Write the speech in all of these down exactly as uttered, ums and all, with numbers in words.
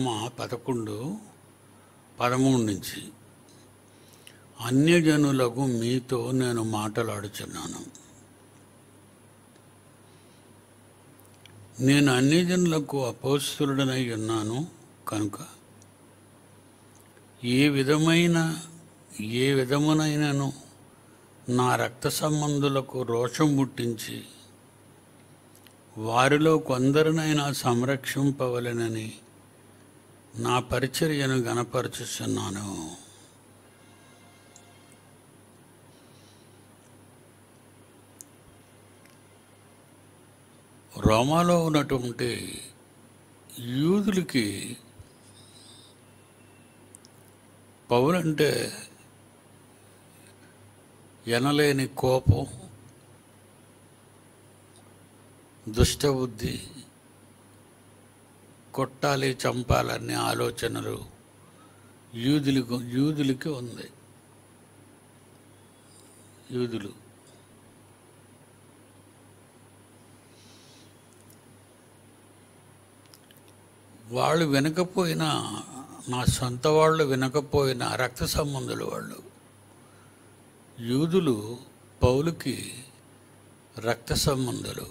రోమా పదకొండు పదమూడు నుంచి. అన్యజనులకు మీతో నేను మాట్లాడుచున్నాను. నేను అన్యజనులకు అపోస్తలుడనై ఉన్నాను కనుక ఏ విధమైన ఏ విధమునైనను నా రక్త సంబంధులకు రోషం పుట్టించి వారిలో కొందరినైనా సంరక్షింపవలెనని నా పరిచర్యను గణపరచుచున్నాను. రోమాలో ఉన్నటువంటి యూదులకి పౌలంటే ఎనలేని కోపం, దుష్టబుద్ధి, కొట్టాలి చంపాలనే ఆలోచనలు యూదులకు యూదులకి ఉంది. యూదులు వాళ్ళు వినకపోయినా, నా సొంత వాళ్ళు వినకపోయినా, రక్త సంబంధులు వాళ్ళు యూదులు పౌలుకి రక్త సంబంధులు.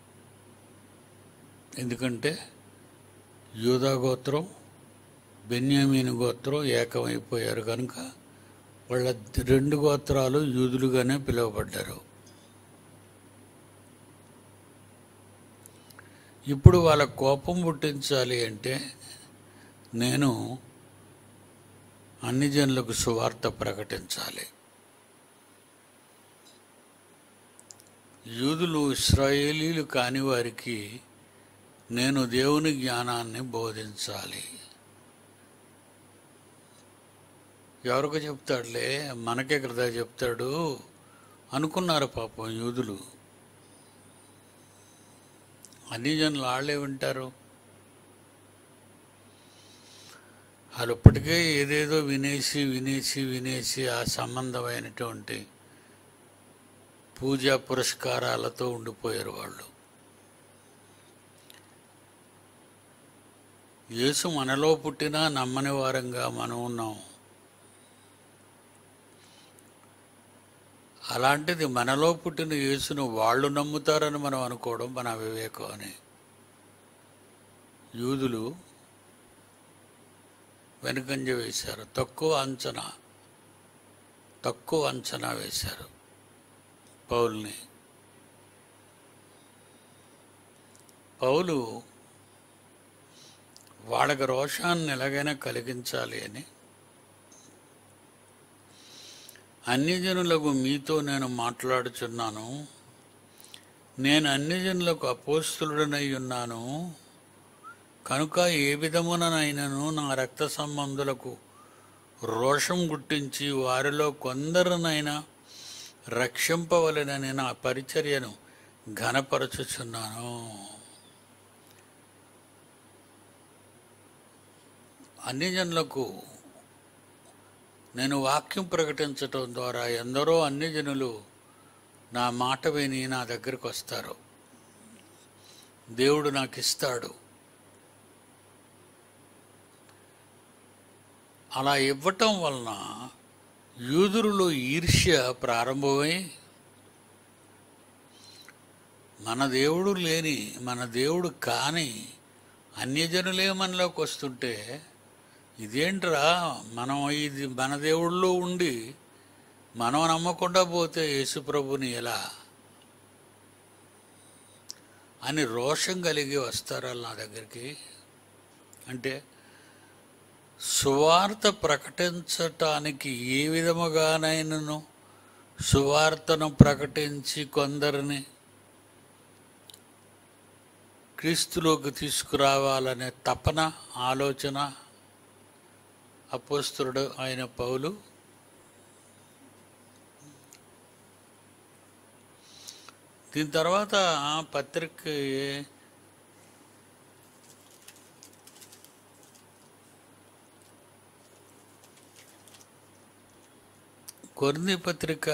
ఎందుకంటే యూదా గోత్రం, బెన్యామీను గోత్రం ఏకమైపోయారు కనుక వాళ్ళ రెండు గోత్రాలు యూదులుగానే పిలువబడ్డారు. ఇప్పుడు వాళ్ళ కోపం పుట్టించాలి అంటే నేను అన్ని జనులకు సువార్త ప్రకటించాలి. యూదులు ఇశ్రాయేలీలు కాని వారికి నేను దేవుని జ్ఞానాన్ని బోధించాలి. ఎవరికి చెప్తాడులే, మనకే కదా చెప్తాడు అనుకున్నారు పాపం యూదులు. అన్ని జనులు వాళ్ళే వింటారు. వాళ్ళు ఇప్పటికే ఏదేదో వినేసి వినేసి వినేసి ఆ సంబంధమైనటువంటి పూజా పురస్కారాలతో ఉండిపోయారు వాళ్ళు. యేసు మనలో పుట్టినా నమ్మని వారంగా మనం ఉన్నాం. అలాంటిది మనలో పుట్టిన యేసును వాళ్ళు నమ్ముతారని మనం అనుకోవడం మన అవివేకం అని యూదులు వెనుకంజ వేశారు. తక్కువ అంచనా తక్కువ అంచనా వేశారు పౌలుని. పౌలు వాళ్ళకి రోషాన్ని ఎలాగైనా కలిగించాలి అని అన్యజనులకు మీతో నేను మాట్లాడుచున్నాను. నేను అన్యజనులకు అపోస్తలుడనై ఉన్నాను కనుక ఏ విధముననైనను నా రక్త సంబంధులకు రోషం గుట్టించి వారిలో కొందరినైనా రక్షింపవలెనని నా పరిచర్యను ఘనపరచుచున్నాను. అన్యజనులకు నేను వాక్యం ప్రకటించటం ద్వారా ఎందరో అన్యజనులు నా మాట విని నా దగ్గరికి వస్తారు. దేవుడు నాకు ఇస్తాడు. అలా ఇవ్వటం వలన యూదులలో ఈర్ష్య ప్రారంభమై మన దేవుడు లేని, మన దేవుడు కాని అన్యజనులే మనలోకి వస్తుంటే ఇదేంట్రా, మనం ఇది మన దేవుళ్ళలో ఉండి మనం నమ్మకుండా పోతే యేసుప్రభుని ఎలా అని రోషం కలిగి వస్తారా నా దగ్గరికి. అంటే సువార్త ప్రకటించటానికి ఏ విధముగానైనను సువార్తను ప్రకటించి కొందరిని క్రీస్తులోకి తీసుకురావాలనే తపన, ఆలోచన అపోస్తలుడు అయిన పౌలు దీని తర్వాత పత్రిక కొరింథీ పత్రిక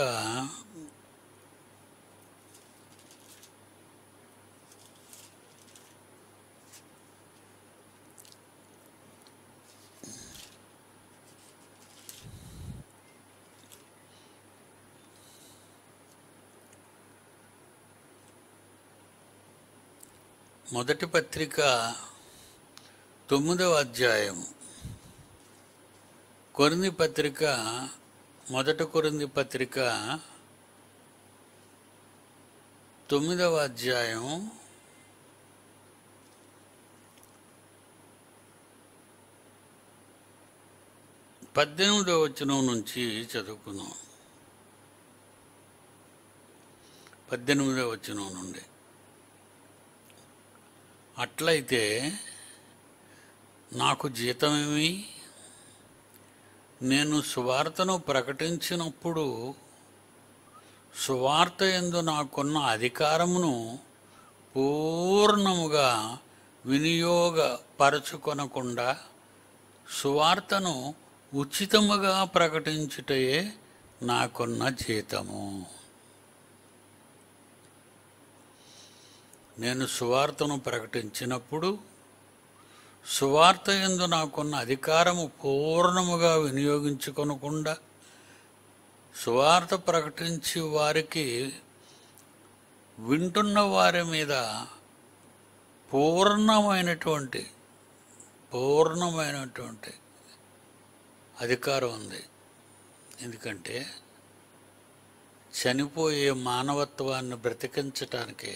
మొదటి పత్రిక తొమ్మిదవ అధ్యాయం. కొరింథీ పత్రిక మొదటి కొరింథీ పత్రిక తొమ్మిదవ అధ్యాయం పద్దెనిమిదవ వచనం నుంచి చదువుకుందాం. పద్దెనిమిదవ వచనం నుండి. అట్లయితే నాకు జీతమేమి? నేను సువార్తను ప్రకటించినప్పుడు సువార్త యందు నాకున్న అధికారమును పూర్ణముగా వినియోగపరచుకొనకుండా సువార్తను ఉచితముగా ప్రకటించుటయే నాకున్న జీతము. నేను సువార్తను ప్రకటించినప్పుడు సువార్త యందు నాకున్న అధికారము పూర్ణముగా వినియోగించుకొనకుండా సువార్త ప్రకటించి వారికి వింటున్న వారి మీద పూర్ణమైనటువంటి పూర్ణమైనటువంటి అధికారం ఉంది. ఎందుకంటే చనిపోయే మానవత్వాన్ని బ్రతికించటానికి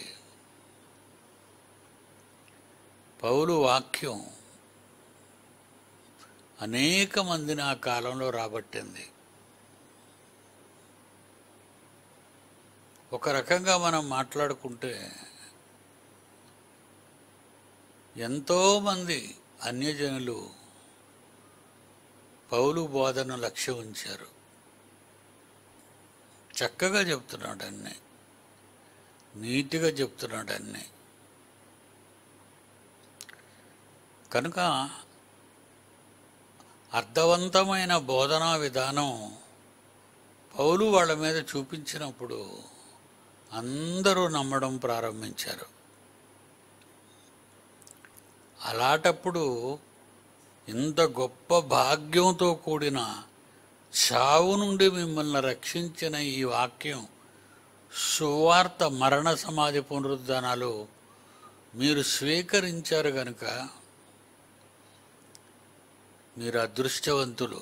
పౌలు వాక్యం అనేక మందిని ఆ కాలంలో రాబట్టింది. ఒక రకంగా మనం మాట్లాడుకుంటే ఎంతోమంది అన్యజనులు పౌలు బోధన లక్ష్యం ఉంచారు. చక్కగా చెప్తున్నాడు, అన్నీ నీట్గా చెప్తున్నాడు అన్నీ. కనుక అర్థవంతమైన బోధనా విధానం పౌలు వాళ్ళ మీద చూపించినప్పుడు అందరూ నమ్మడం ప్రారంభించారు. అలాంటప్పుడు ఇంత గొప్ప భాగ్యంతో కూడిన చావు నుండి మిమ్మల్ని రక్షించిన ఈ వాక్యం, సువార్త, మరణ సమాధి పునరుద్ధానాలు మీరు స్వీకరించారు కనుక మీరు అదృష్టవంతులు.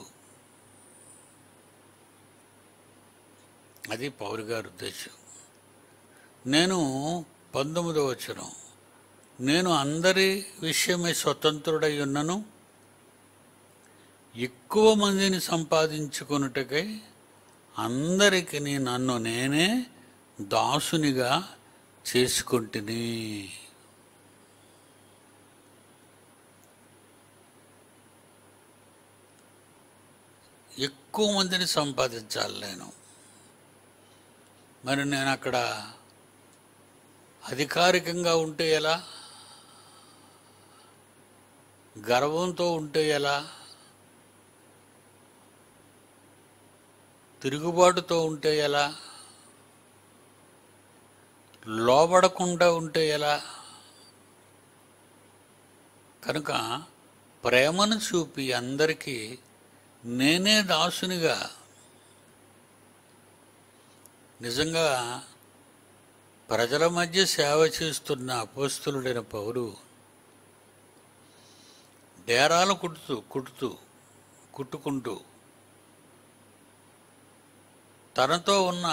అది పౌలు గారి ఉద్దేశం. నేను పంతొమ్మిదో వచనం, నేను అందరి విషయమే స్వతంత్రుడై ఉన్నను, ఎక్కువ మందిని సంపాదించుకొనుటకై అందరికి నన్ను నేనే దాసునిగా చేసుకుంటుని. ఎక్కువ మందిని సంపాదించాలి నేను. మరి నేను అక్కడ అధికారికంగా ఉంటే ఎలా? గర్వంతో ఉంటే ఎలా? తిరుగుబాటుతో ఉంటే ఎలా? లోబడకుండా ఉంటే ఎలా? కనుక ప్రేమను చూపి అందరికీ నేనే దాసునిగా, నిజంగా ప్రజల మధ్య సేవ చేస్తున్న అపోస్తలుడైన పౌలు డేరాలు కుట్టుతూ కుట్టుతూ కుట్టుకుంటూ తనతో ఉన్న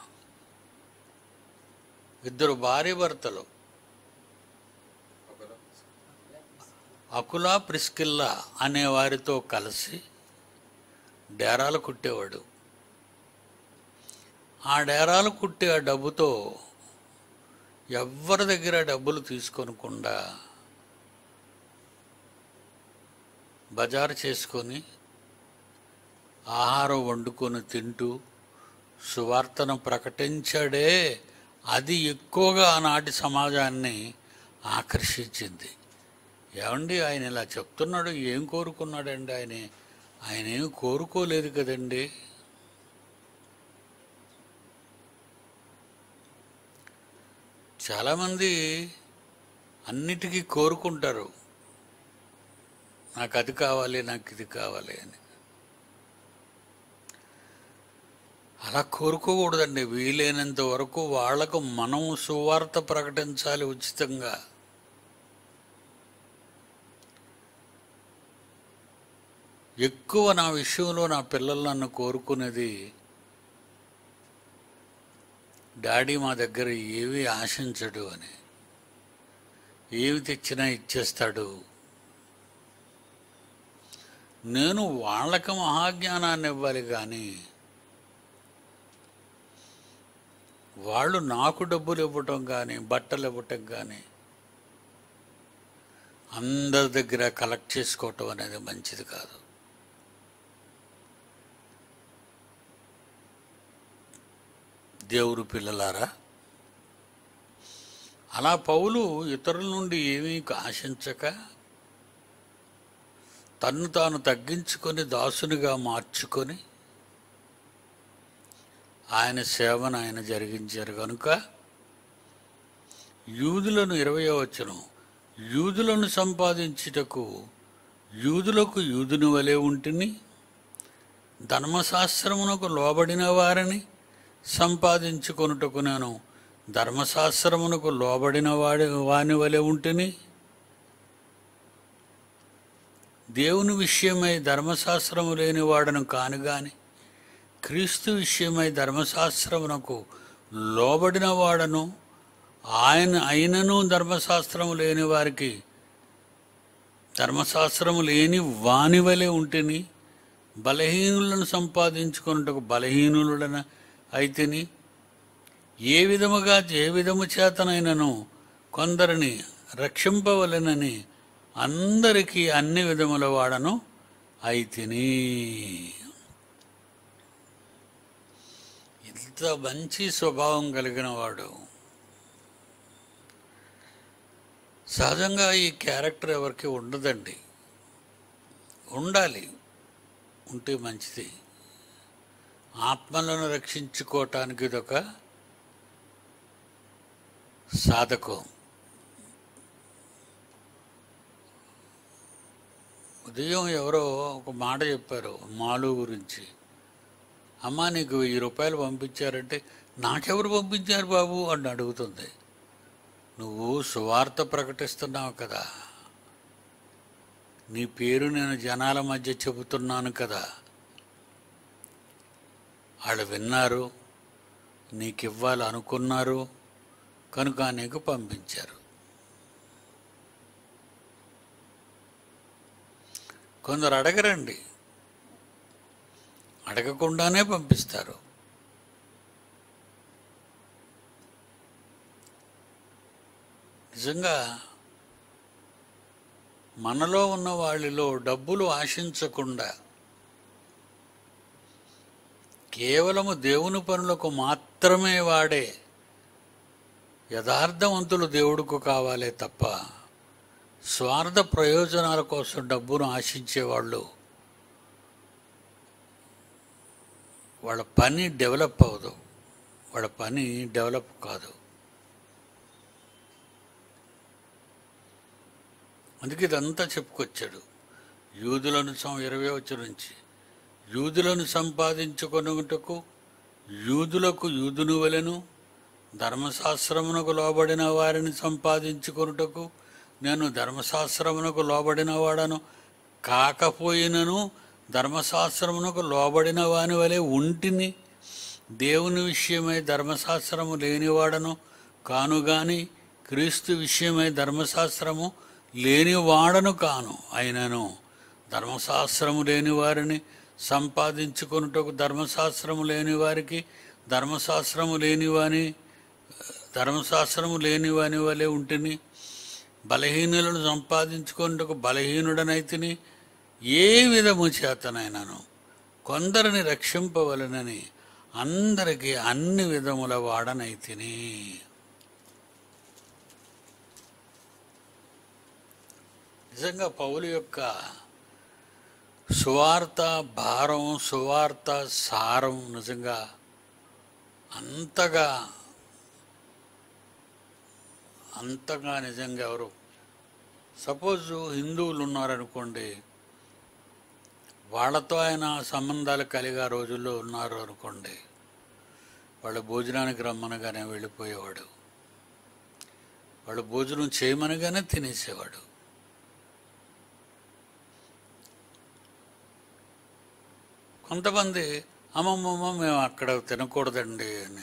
ఇద్దరు భార్య భర్తలు అకులా, ప్రిస్కిల్లా అనే వారితో కలిసి డేరాలు కుట్టేవాడు. ఆ డేరాలు కుట్టే ఆ డబ్బుతో ఎవరి దగ్గర డబ్బులు తీసుకోనకుండా బజారు చేసుకొని ఆహారం వండుకొని తింటూ సువార్తను ప్రకటించాడే, అది ఎక్కువగా ఆనాటి సమాజాన్ని ఆకర్షించింది. ఏమండి, ఆయన ఇలా చెప్తున్నాడు, ఏం కోరుకున్నాడండి? ఆయన ఆయన ఏమి కోరుకోలేదు కదండి. చాలామంది అన్నిటికీ కోరుకుంటారు, నాకు అది కావాలి, నాకు ఇది కావాలి అని. అలా కోరుకోకూడదండి. వీలైనంత వరకు వాళ్లకు మనం సువార్త ప్రకటించాలి ఉచితంగా. ఎక్కువ నా విషయంలో నా పిల్లలు నన్ను కోరుకునేది, డాడీ మా దగ్గర ఏవి ఆశించడు అని, ఏవి తెచ్చినా ఇచ్చేస్తాడు. నేను వాళ్ళకి మహాజ్ఞానాన్ని ఇవ్వాలి కానీ వాళ్ళు నాకు డబ్బులు ఇవ్వటం కానీ బట్టలు ఇవ్వటం కానీ అందరి దగ్గర కలెక్ట్ చేసుకోవటం అనేది మంచిది కాదు. దేవుడు పిల్లలారా, అలా పౌలు ఇతరుల నుండి ఏమీ ఆశించక తన్ను తాను తగ్గించుకొని దాసునిగా మార్చుకొని ఆయన సేవను ఆయన జరిగించారు కనుక యూదులను ఇరవయో వచనం, యూదులను సంపాదించుటకు యూదులకు యూదుని వలె ఉంటిని, ధర్మశాస్త్రమునకు లోబడిన వారిని సంపాదించుకొనుటకు నేను ధర్మశాస్త్రమునకు లోబడిన వాడి వాని వలె ఉంటిని. దేవుని విషయమై ధర్మశాస్త్రము లేని వాడను కాను గాని క్రీస్తు విషయమై ధర్మశాస్త్రమునకు లోబడిన వాడను. ఆయన అయినను ధర్మశాస్త్రము లేని వారికి ధర్మశాస్త్రము లేని వాని వలె ఉంటిని. బలహీనులను సంపాదించుకున్నటకు బలహీనులను అయితిని. ఏ విధముగా ఏ విధము చేతనైనను కొందరిని రక్షింపవలెనని అందరికీ అన్ని విధముల వాడను అయితిని. ఇంత మంచి స్వభావం కలిగిన వాడు. సహజంగా ఈ క్యారెక్టర్ ఎవరికి ఉండదండి, ఉండాలి, ఉంటే మంచిది. ఆత్మలను రక్షించుకోవటానికి ఇదొక సాధకం. ఉదయం ఎవరో ఒక మాట చెప్పారు మాలు గురించి. అమ్మ నీకు వెయ్యి రూపాయలు పంపించారంటే నాకెవరు పంపించారు బాబు అని అడుగుతుంది. నువ్వు సువార్త ప్రకటిస్తున్నావు కదా, నీ పేరు నేను జనాల మధ్య చెబుతున్నాను కదా, వాళ్ళు విన్నారు, నీకు ఇవ్వాలి అనుకున్నారు కనుక నీకు పంపించారు. కొందరు అడగరండి, అడగకుండానే పంపిస్తారు. నిజంగా మనలో ఉన్న వాళ్ళలో డబ్బులు ఆశించకుండా కేవలము దేవుని పనులకు మాత్రమే వాడే యథార్థవంతులు దేవుడుకు కావాలే తప్ప స్వార్థ ప్రయోజనాల కోసం డబ్బును ఆశించేవాళ్ళు వాళ్ళ పని డెవలప్ అవ్వదు, వాళ్ళ పని డెవలప్ కాదు. అందుకే ఇదంతా చెప్పుకొచ్చాడు. యూదులను సం ఇరవై వచ్చి నుంచి యూదులను సంపాదించుకొనుటకు యూదులకు యూదుని వలెను, ధర్మశాస్త్రమునకు లోబడిన వారిని సంపాదించుకొనుటకు నేను ధర్మశాస్త్రమునకు లోబడిన వాడను కాకపోయినను ధర్మశాస్త్రమునకు లోబడిన వాని వలె ఉంటిని. దేవుని విషయమై ధర్మశాస్త్రము లేనివాడను కాను గాని క్రీస్తు విషయమై ధర్మశాస్త్రము లేనివాడను కాను. అయినను ధర్మశాస్త్రము లేని వారిని సంపాదించుకొనుటకు ధర్మశాస్త్రము లేని వారికి ధర్మశాస్త్రము లేని వాని ధర్మశాస్త్రము లేని వాని వలె ఉంటిని. బలహీనులను సంపాదించుకొనుటకు బలహీనుడనైతిని. ఏ విధము చేతనైనను కొందరిని రక్షింపవలనని అందరికీ అన్ని విధముల వాడనైతిని. నిజంగా పౌలు యొక్క సువార్త భారం, సువార్త సారం నిజంగా అంతగా అంతగా నిజంగా ఎవరు సపోజు హిందువులు ఉన్నారనుకోండి, వాళ్ళతో ఆయన సంబంధాలు కలిగే రోజుల్లో ఉన్నారు అనుకోండి, వాళ్ళ భోజనానికి రమ్మనగానే వెళ్ళిపోయేవాడు, వాళ్ళు భోజనం చేయమనగానే తినేసేవాడు. కొంతమంది అమ్మమ్మమ్మ మేము అక్కడ తినకూడదండి అని.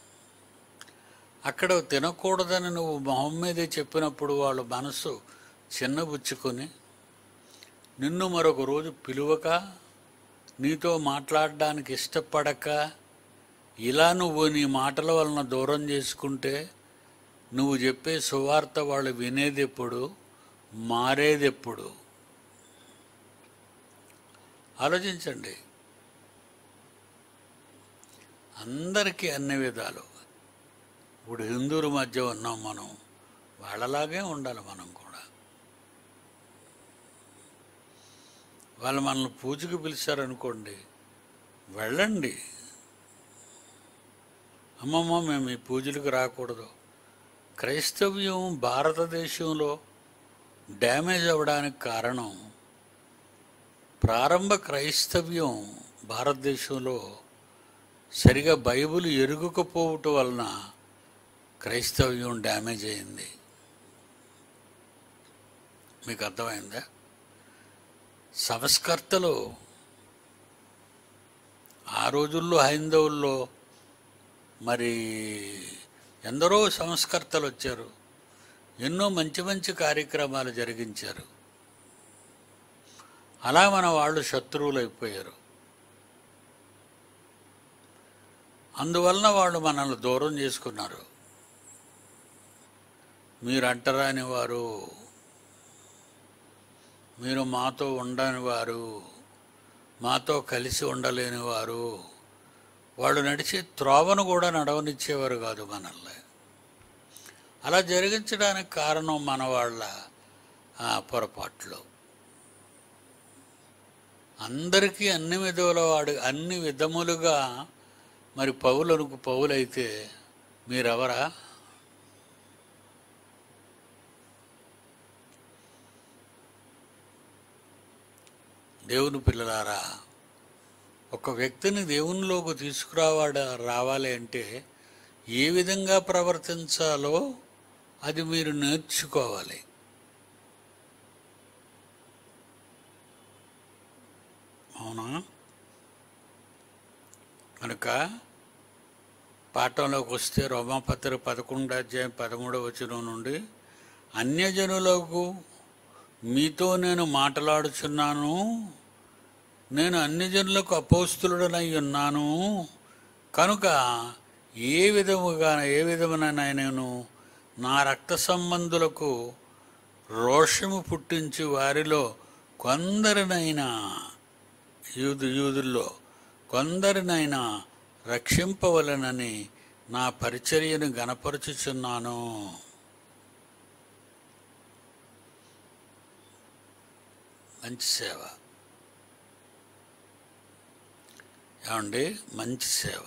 అక్కడ తినకూడదని నువ్వు మొహం మీదే చెప్పినప్పుడు వాళ్ళ మనసు చిన్నబుచ్చుకొని నిన్ను మరొక రోజు పిలువక, నీతో మాట్లాడడానికి ఇష్టపడక, ఇలా నువ్వు నీ మాటల వలన దూరం చేసుకుంటే నువ్వు చెప్పే సువార్త వాళ్ళు వినేది ఎప్పుడు, మారేది ఎప్పుడు? ఆలోచించండి. అందరికీ అన్ని విధాలు. ఇప్పుడు హిందువుల మధ్య ఉన్నాం మనం, వాళ్ళలాగే ఉండాలి మనం కూడా. వాళ్ళు మనల్ని పూజకు పిలిచారనుకోండి, వెళ్ళండి. అమ్మమ్మ మేము ఈ పూజలకు రాకూడదు. క్రైస్తవ్యం భారతదేశంలో డ్యామేజ్ అవ్వడానికి కారణం, ప్రారంభ క్రైస్తవ్యం భారతదేశంలో సరిగా బైబిల్ ఎరుగకపోవటం వలన క్రైస్తవ్యం డ్యామేజ్ అయింది. మీకు అర్థమైందా? సంస్కర్తలు ఆ రోజుల్లో హైందవుల్లో మరి ఎందరో సంస్కర్తలు వచ్చారు, ఎన్నో మంచి మంచి కార్యక్రమాలు జరిగించారు. అలా మన వాళ్ళు శత్రువులు అయిపోయారు. అందువలన వాళ్ళు మనల్ని దూరం చేసుకున్నారు. మీరు అంటరాని వారు, మీరు మాతో ఉండని వారు, మాతో కలిసి ఉండలేని వారు. వాళ్ళు నడిచే త్రోవను కూడా నడవనిచ్చేవారు కాదు మనల్ని. అలా జరిగించడానికి కారణం మన వాళ్ళ పొరపాట్లు. అందరికీ అన్ని విధముల వాడు అన్ని విధములుగా మరి పౌలకు పౌలైతే మీరెవరా? దేవుని పిల్లలారా, ఒక వ్యక్తిని దేవునిలోకి తీసుకురావాడ రావాలి అంటే ఏ విధంగా ప్రవర్తించాలో అది మీరు నేర్చుకోవాలి. అవునా? కనుక పాఠంలోకి వస్తే రోమాపత్రిక పదకొండు అధ్యాయం పదమూడవ వచనం నుండి, అన్యజనులకు మీతో నేను మాట్లాడుచున్నాను, నేను అన్యజనులకు అపోస్తులుడనై ఉన్నాను, కనుక ఏ విధముగా ఏ విధమునైనాను నా రక్త సంబంధులకు రోషము పుట్టించి వారిలో కొందరినైనా యూదు యూదుల్లో కొందరినైనా రక్షింపవలనని నా పరిచర్యను గణపరచుచున్నాను. మంచి సేవ ఏమండి, మంచి సేవ.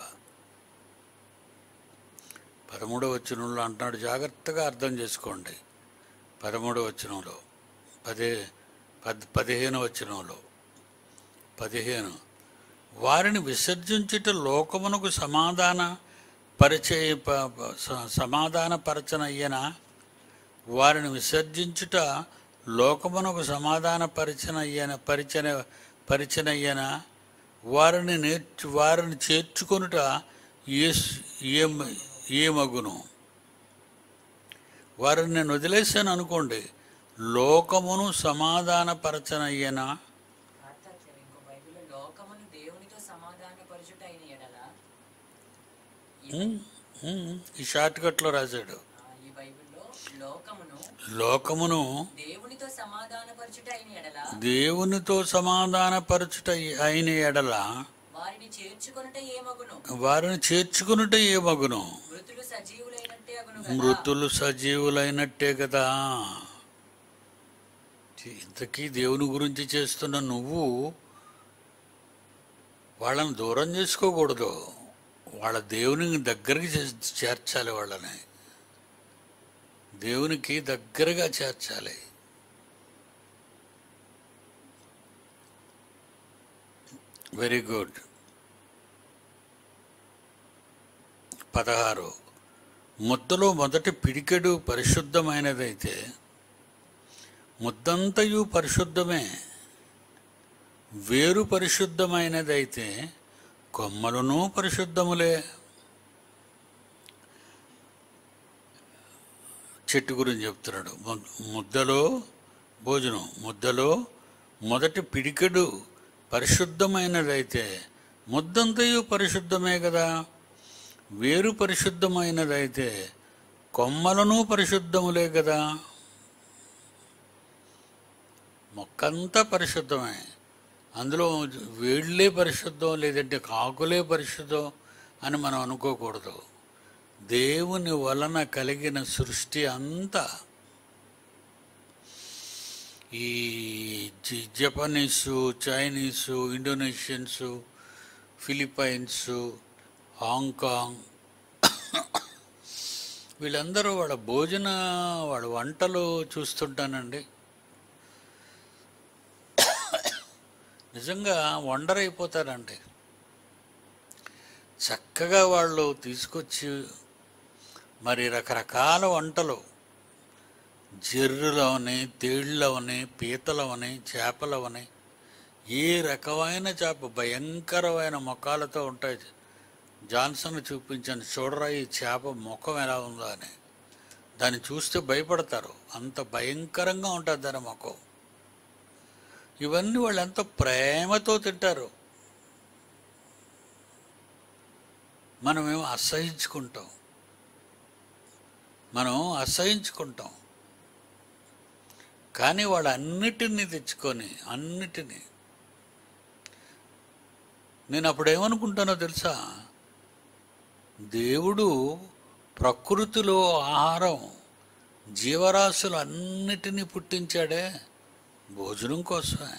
పదమూడవ వచనంలో అంటున్నాడు, జాగ్రత్తగా అర్థం చేసుకోండి. పదమూడవ వచనంలో పదే పద్ పదిహేను వచనంలో పదిహేను వారిని విసర్జించుట లోకమునకు సమాధాన పరిచయ సమాధాన పరచనయ్యన వారిని విసర్జించుట లోకమునకు సమాధాన పరిచనయ్యన పరిచన పరిచనయ్యన వారిని నేర్చు వారిని చేర్చుకొనుట ఏ ఏ మగును. వారిని నేను వదిలేసాను అనుకోండి, లోకమును సమాధాన పరచనయ్యనా. ఈ షార్ట్ కట్లో రాశాడు, లోకమును దేవునితో సమాధానపరచుట అయిన ఎడల వారిని చేర్చుకునుట ఏ మగును. మృతులు సజీవులైనట్టే కదా. ఇంతకీ దేవుని గురించి చేస్తున్న నువ్వు వాళ్ళని దూరం చేసుకోకూడదు, వాళ్ళ దేవుని దగ్గరికి చేర్చాలి, వాళ్ళని దేవునికి దగ్గరగా చేర్చాలి. Very good. పదహారు ముద్దలో మొదటి పిడికెడు పరిశుద్ధమైనదైతే ముద్దంతయు పరిశుద్ధమే, వేరు పరిశుద్ధమైనదైతే కొమ్మలను పరిశుద్ధములే. చెట్టు గురించి చెప్తున్నాడు. ముద్దలో భోజనం, ముద్దలో మొదటి పిడికెడు పరిశుద్ధమైనదైతే ముద్దంతయు పరిశుద్ధమే కదా. వేరు పరిశుద్ధమైనదైతే కొమ్మలను పరిశుద్ధములే కదా. మొక్కంతా పరిశుద్ధమే, అందులో వేళ్ళే పరిశుద్ధం లేదంటే కాకులే పరిశుద్ధం అని మనం అనుకోకూడదు. దేవుని వలన కలిగిన సృష్టి అంతా, ఈ Japanese, Chinese, Indonesians, Philippines, Hong Kong, వీళ్ళందరూ వాళ్ళ భోజన వాళ్ళ వంటలు చూస్తుంటానండి. నిజంగా వండర్ అయిపోతారండి. చక్కగా వాళ్ళు తీసుకొచ్చి మరి రకరకాల వంటలు, జర్రులవని, తేళ్ళవని, పీతలవని, చేపలవని, ఏ రకమైన చేప భయంకరమైన ముఖాలతో ఉంటాయి. జాన్సన్ చూపించాను, చూడరా ఈ చేప ముఖం ఎలా ఉందో అని. దాన్ని చూస్తే భయపడతారు, అంత భయంకరంగా ఉంటుంది దాని ముఖం. ఇవన్నీ వాళ్ళు ఎంతో ప్రేమతో తింటారు, మనమేమో అసహించుకుంటాం మనం అసహించుకుంటాం కానీ వాళ్ళు అన్నిటినీ తెచ్చుకొని అన్నిటినీ, నేను అప్పుడు ఏమనుకుంటానో తెలుసా, దేవుడు ప్రకృతిలో ఆహారం జీవరాశులు అన్నిటినీ పుట్టించాడే భోజనం కోసమే.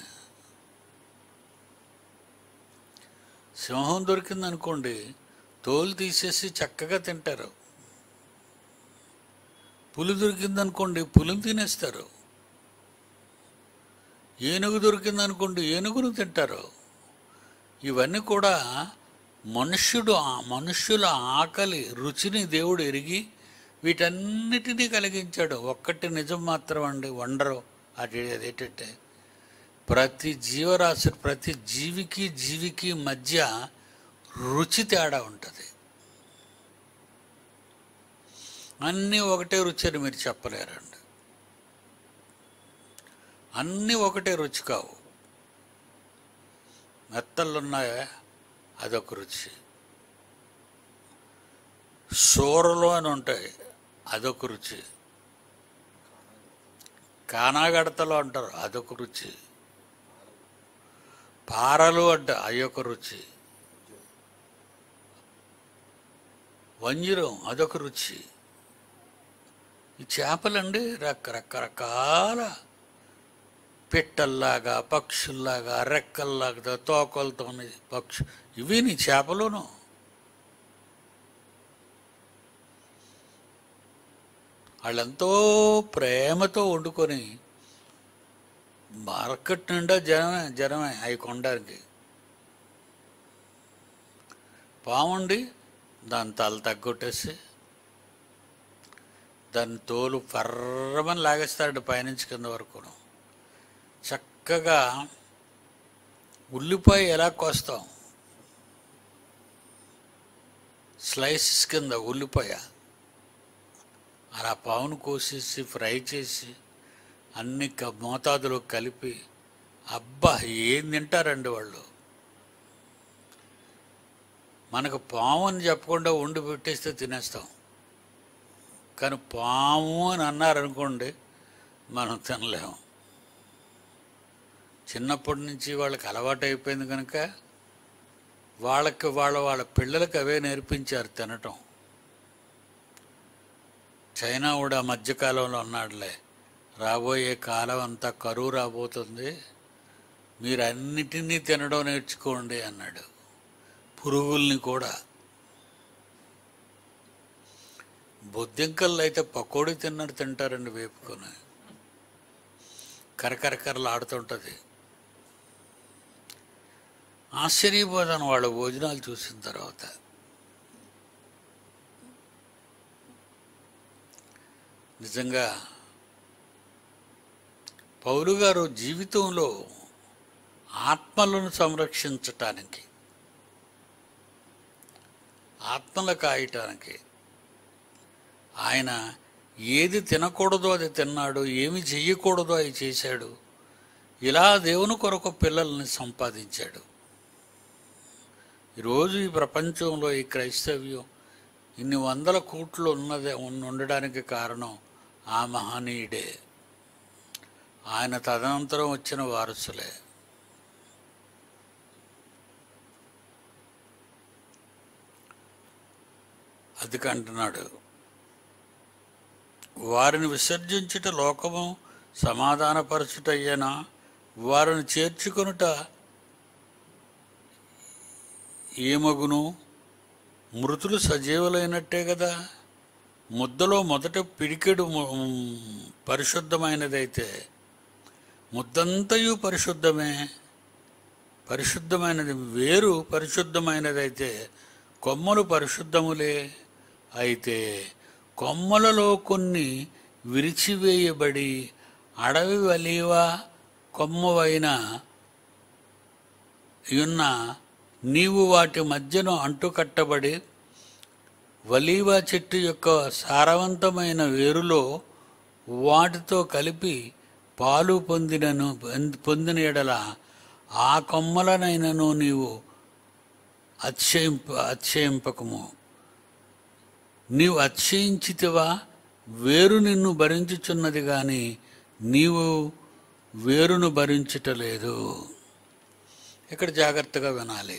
సింహం దొరికిందనుకోండి, తోలు తీసేసి చక్కగా తింటారు. పులి దొరికిందనుకోండి, పులిని తినేస్తారు. ఏనుగు దొరికిందనుకోండి, ఏనుగును తింటారు. ఇవన్నీ కూడా మనుష్యుడు మనుష్యుల ఆకలి రుచిని దేవుడు ఎరిగి వీటన్నిటినీ కలిగించాడు. ఒక్కటి నిజం మాత్రం అండి, వండరు అది అదేంటంటే ప్రతి జీవరాశి, ప్రతి జీవికి జీవికి మధ్య రుచి తేడా ఉంటుంది. అన్నీ ఒకటే రుచి అని మీరు చెప్పలేరండి, అన్నీ ఒకటే రుచి కావు. మెత్తళ్ళు ఉన్నాయా, అదొక రుచి. సూరలు అని ఉంటాయి, అదొక రుచి. కానాగడతలు అంటారు, అదొక రుచి. పారలు అంట, అదొక రుచి. వంజిరం అదొక రుచి. ఈ చేపలండి రకరకరకాల పిట్టల్లాగా, పక్షుల్లాగా, రెక్కల్లాగా, తోకలతో పక్షు, ఇవి నీ చేపలోను. వాళ్ళెంతో ప్రేమతో వండుకొని మార్కెట్ నిండా జనమే జనమే అవి కొనడానికి. పాముండి దాని తల తగ్గొట్టేసి దాని తోలు ఫర్రమని లాగేస్తాడు పైనుంచి కింద వరకును. చక్కగా ఉల్లిపాయ ఎలా కోస్తాం, స్లైసెస్ కింద ఉల్లిపాయ అలా పావును కోసేసి ఫ్రై చేసి అన్ని మోతాదులో కలిపి, అబ్బా ఏం తింటారండి వాళ్ళు. మనకు పాము అని చెప్పకుండా వండి పెట్టేస్తే తినేస్తాం, కానీ పాము అని అన్నారనుకోండి మనం తినలేము. చిన్నప్పటి నుంచి వాళ్ళకి అలవాటు అయిపోయింది కనుక వాళ్ళకి వాళ్ళ వాళ్ళ పిల్లలకి అవే నేర్పించారు తినటం. చైనా కూడా మధ్యకాలంలో అన్నాడులే, రాబోయే కాలం అంతా కరువు రాబోతుంది, మీరు అన్నిటినీ తినడం నేర్చుకోండి అన్నాడు. పురుగుల్ని కూడా. బొద్దింకల్లో అయితే పకోడీ తిన్నట్టు తింటారండి, వేపుకొని కరకరకరలు ఆడుతుంటుంది. ఆశ్చర్యపోతాను వాళ్ళ భోజనాలు చూసిన తర్వాత. నిజంగా పౌలు గారు జీవితంలో ఆత్మలను సంరక్షించటానికి, ఆత్మలు కాయటానికి. ఆయన ఏది తినకూడదో అది తిన్నాడు, ఏమి చెయ్యకూడదో అది చేశాడు. ఇలా దేవుని కొరకు పిల్లల్ని సంపాదించాడు. ఈరోజు ఈ ప్రపంచంలో ఈ క్రైస్తవ్యం ఇన్ని వందల కోట్లు ఉన్నది ఉండడానికి కారణం ఆ మహనీయుడే, ఆయన తదనంతరం వచ్చిన వారసులే. అందుకంటున్నాడు, వారిని విసర్జించుట లోకము సమాధానపరచుటయ్యనా, వారిని చేర్చుకొనుట ఏమగును? మృతులు సజీవులైనట్టే కదా. ముద్దలో మొదట పిడికెడు పరిశుద్ధమైనదైతే ముద్దంతయు పరిశుద్ధమే. పరిశుద్ధమైనది వేరు పరిశుద్ధమైనదైతే కొమ్మలు పరిశుద్ధములే. అయితే కొమ్మలలో కొన్ని విరిచివేయబడి అడవి వలీవ కొమ్మవైన ఉన్న నీవు వాటి మధ్యను అంటుకట్టబడి వలీవ చెట్టు యొక్క సారవంతమైన వేరులో వాటితో కలిపి పాలు పొందినను పొందిన ఎడల ఆ కొమ్మలనైనను నీవు అతిశయింప అతిశయింపకము. నీవు అతిశయించితివా? వేరు నిన్ను భరించుచున్నది కానీ నీవు వేరును భరించుటలేదు. ఇక్కడ జాగ్రత్తగా వినాలి.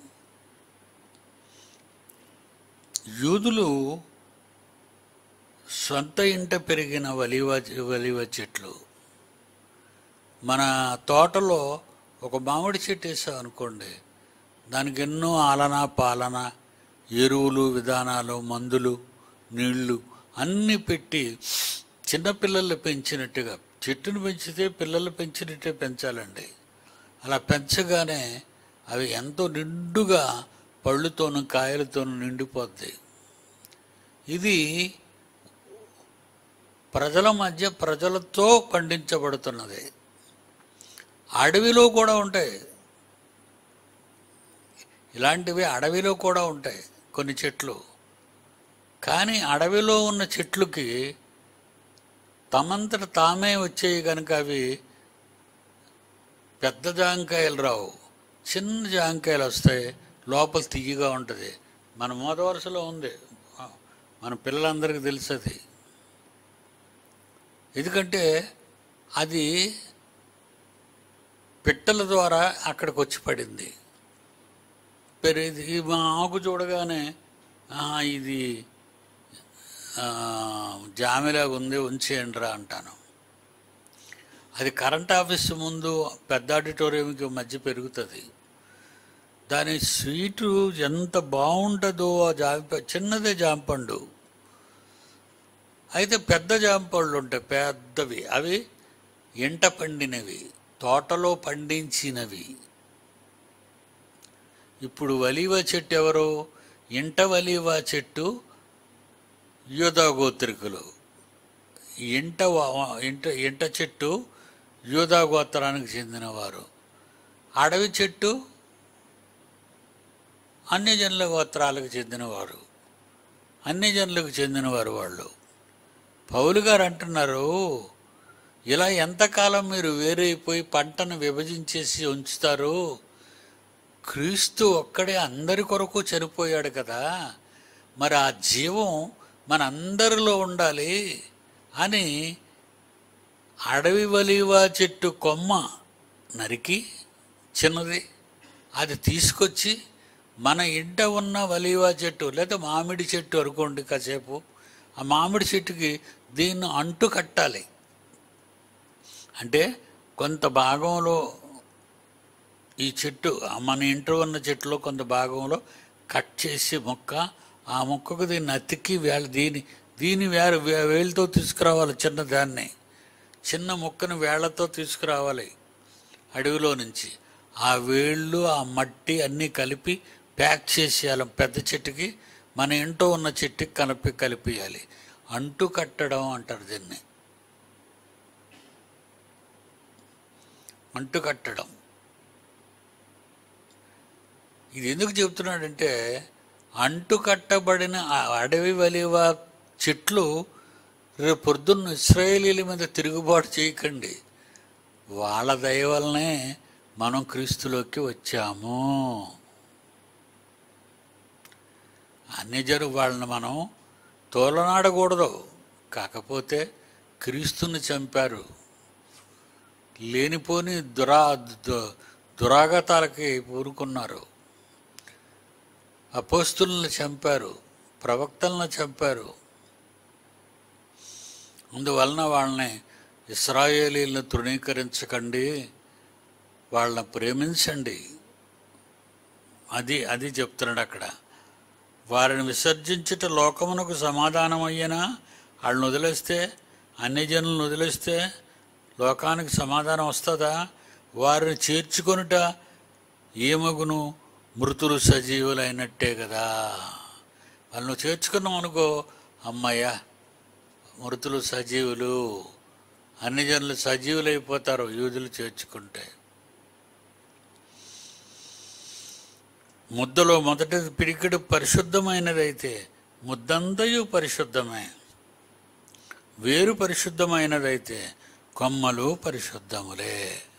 యూదులు సొంత ఇంట పెరిగిన వలివ వలివ చెట్లు. మన తోటలో ఒక మామిడి చెట్టు వేసాం అనుకోండి, దానికి ఎన్నో ఆలన పాలన, ఎరువులు, విధానాలు, మందులు, నీళ్లు అన్నీ పెట్టి చిన్నపిల్లలు పెంచినట్టుగా, చెట్టును పెంచితే పిల్లలు పెంచినట్టే పెంచాలండి. అలా పెంచగానే అవి ఎంతో నిండుగా పళ్ళుతోనూ కాయలతోనూ నిండిపోద్ది. ఇది ప్రజల మధ్య ప్రజలతో పండించబడుతున్నది. అడవిలో కూడా ఉంటాయి ఇలాంటివి, అడవిలో కూడా ఉంటాయి కొన్ని చెట్లు. కానీ అడవిలో ఉన్న చెట్లుకి తమంతట తామే వచ్చేవి కనుక అవి పెద్ద జాంకాయలు రావు, చిన్న జాంకాయలు వస్తాయి. లోపల తియ్యగా ఉంటుంది. మన మోద వరుసలో ఉంది, మన పిల్లలందరికీ తెలుసు అది. ఎందుకంటే అది పిట్టల ద్వారా అక్కడికి వచ్చి పడింది. పెరిగి మా ఆకు చూడగానే ఇది జామెలాగా ఉంది, ఉంచేయండి రా అంటాను. అది కరెంట్ ఆఫీస్ ముందు పెద్ద ఆడిటోరియంకి మధ్య పెరుగుతుంది. దాని స్వీటు ఎంత బాగుంటుందో ఆ జామ, చిన్నదే జాంపండు. అయితే పెద్ద జాంపళ్ళు ఉంటాయి, పెద్దవి. అవి ఎంట పండినవి, తోటలో పండించినవి. ఇప్పుడు వలీవ చెట్టు ఎవరు? ఎంట వలీవ చెట్టు యూదా గోత్రికులు. ఎంట ఎంట ఎంట చెట్టు యూదా గోత్రానికి చెందినవారు. అడవి చెట్టు అన్ని జనుల గోత్రాలకు చెందినవారు, అన్ని జనులకు చెందినవారు వాళ్ళు. పౌలు గారు అంటున్నారు, ఇలా ఎంతకాలం మీరు వేరైపోయి పంటను విభజించేసి ఉంచుతారు? క్రీస్తు ఒక్కడే అందరి కొరకు చనిపోయాడు కదా, మరి ఆ జీవం మన అందరిలో ఉండాలి అని అడవి వలీవ చెట్టు కొమ్మ నరికి చిన్నది అది తీసుకొచ్చి మన ఇంట ఉన్న వలీవ చెట్టు లేదా మామిడి చెట్టు అనుకోండి, కాసేపు ఆ మామిడి చెట్టుకి దీన్ని అంటు కట్టాలి. అంటే కొంత భాగంలో ఈ చెట్టు, మన ఇంట్లో ఉన్న చెట్టులో కొంత భాగంలో కట్ చేసి మొక్క, ఆ మొక్కకు దీన్ని అతికి వేళ దీని దీని వేళ వేళ్ళతో తీసుకురావాలి. చిన్నదాన్ని చిన్న మొక్కను వేళ్లతో తీసుకురావాలి అడవిలో నుంచి. ఆ వేళ్ళు ఆ మట్టి అన్నీ కలిపి ప్యాక్ చేసేయాలి పెద్ద చెట్టుకి, మన ఇంట్లో ఉన్న చెట్టుకి కలిపి కలిపియాలి. అంటు కట్టడం అంటారు దీన్ని, అంటు కట్టడం. ఇది ఎందుకు చెప్తున్నాడంటే, అంటు కట్టబడిన ఆ అడవి వలివ చెట్లు రేపు పొద్దున్న ఇశ్రాయేలీల మీద తిరుగుబాటు చేయకండి, వాళ్ళ దయ వల్లనే మనం క్రీస్తులోకి వచ్చాము. అన్ని జరు వాళ్ళని మనం తోలనాడకూడదు, కాకపోతే క్రీస్తుని చంపారు, లేనిపోని దురా దురాగతాలకి పూనుకున్నారు, అపోస్తులను చంపారు, ప్రవక్తలను చంపారు. అందువలన వాళ్ళని ఇశ్రాయేలీలను తృణీకరించకండి, వాళ్ళని ప్రేమించండి. అది అది చెప్తున్నాడు అక్కడ. వారిని విసర్జించుట లోకమునకు సమాధానం అయ్యేనా? వాళ్ళని వదిలేస్తే, అన్ని జనులను వదిలేస్తే లోకానికి సమాధానం వస్తుందా? వారిని చేర్చుకొనుట ఏమగును? మృతులు సజీవులైనట్టే కదా. వాళ్ళను చేర్చుకున్నాం అనుకో, అమ్మయ్య మృతులు సజీవులు, అన్ని జనులు సజీవులైపోతారు యూదులు చేర్చుకుంటే. ముద్దలో మొదటి పిడికెడు పరిశుద్ధమైనదైతే ముద్దంతయు పరిశుద్ధమే, వేరు పరిశుద్ధమైనదైతే కొమ్మలు పరిశుద్ధములే.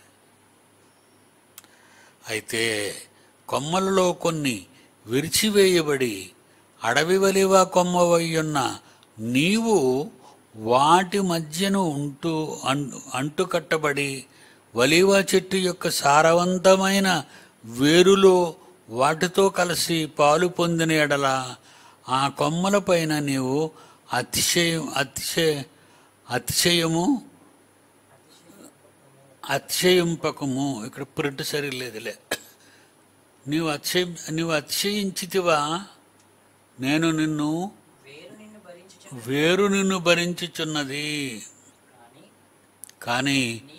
అయితే కొమ్మలలో కొన్ని విరిచివేయబడి అడవి వలివ కొమ్మవయ్యున్న నీవు వాటి మధ్యను ఉంటూ అంటుకట్టబడి వలివ చెట్టు యొక్క సారవంతమైన వేరులో వాటితో కలిసి పాలు పొందిన ఎడల ఆ కొమ్మల పైన నీవు అతిశయం అతిశయ అతిశయము అతిశయింపకము. ఇక్కడ ప్రింట్ సరిలేదులే. నీవు అతిశయం నీవు అతిశయించితివా? నేను నిన్ను వేరు నిన్ను భరించుచున్నది, కానీ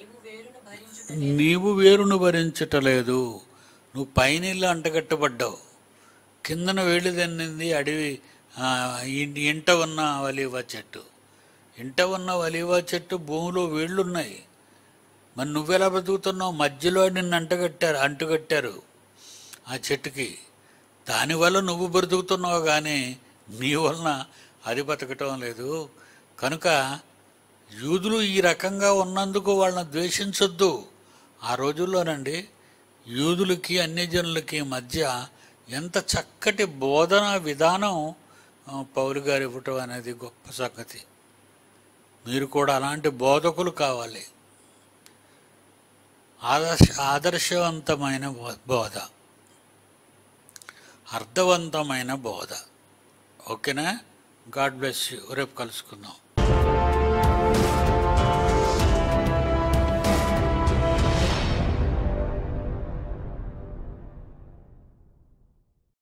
నీవు వేరును భరించటలేదు. నువ్వు పైన ఇల్లు అంటగట్టబడ్డావు, కిందన వేళ్ళు తిన్నింది అడవి ఇంట ఉన్న వలివ చెట్టు. ఇంట ఉన్న వలివ చెట్టు భూమిలో వేళ్ళున్నాయి. మరి నువ్వెలా బతుకుతున్నావు? మధ్యలో నిన్ను అంటగట్టారు అంటుకట్టారు ఆ చెట్టుకి. దానివల్ల నువ్వు బ్రతుకుతున్నావు, కానీ నీ వలన అది బతకటం లేదు. కనుక యూదులు ఈ రకంగా ఉన్నందుకు వాళ్ళని ద్వేషించొద్దు. ఆ రోజుల్లోనండి యూదులకి అన్యజనులకి మధ్య ఎంత చక్కటి బోధన విధానం పౌలు గారు ఇవ్వటం అనేది గొప్ప సంగతి. మీరు కూడా అలాంటి బోధకులు కావాలి. ఆదర్శ ఆదర్శవంతమైన బోధ, అర్థవంతమైన బోధ. ఓకేనా? God bless you. రేపు కలుసుకుందాం.